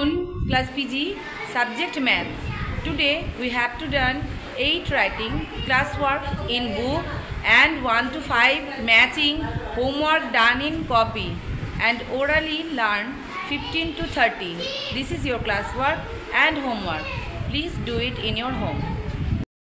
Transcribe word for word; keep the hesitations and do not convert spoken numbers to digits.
Class P G subject math. Today we have to done eight writing classwork in book and one to five matching homework done in copy and orally learn fifteen to thirty. This is your classwork and homework. Please do it in your home.